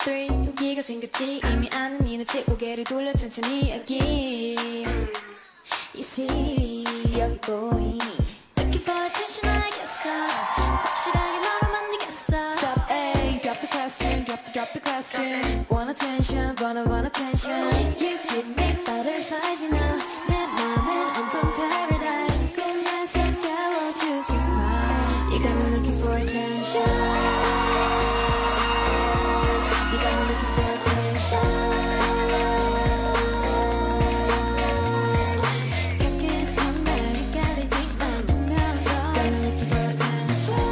3 여기가 생겼지 이미 아는 네 눈치 고개를 돌려 천천히 여기 You see 여기 보이니 Looking for attention I guess so 확실하게 너를 만들겠어 Stop A drop the question drop the question Want attention want attention You give me butterflies you know 내 맘은 온통 paradise 꿈에서 깨워주지 마 You got me looking for attention You got me looking for attention 가끔부터 날 가리지만 분명 Got me looking for attention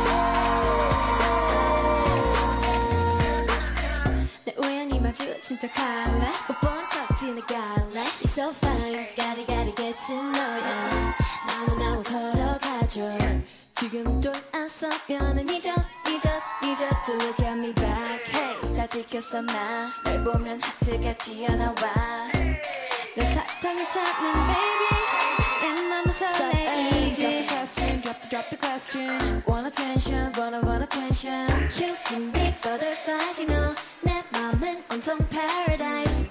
내 우연히 마주친 척할래 못 본 척 지나갈래 You're so fine gotta get to know ya 나만 걸어가줘 지금 돈 안 써면은 잊어 To look at me back Hey 다 지켰어 나널 보면 하트가 튀어나와 널 사탕을 찾는 baby 내 맘은 설레이지 Drop the question Want attention want attention You give me butterflies you know 내 맘은 온통 paradise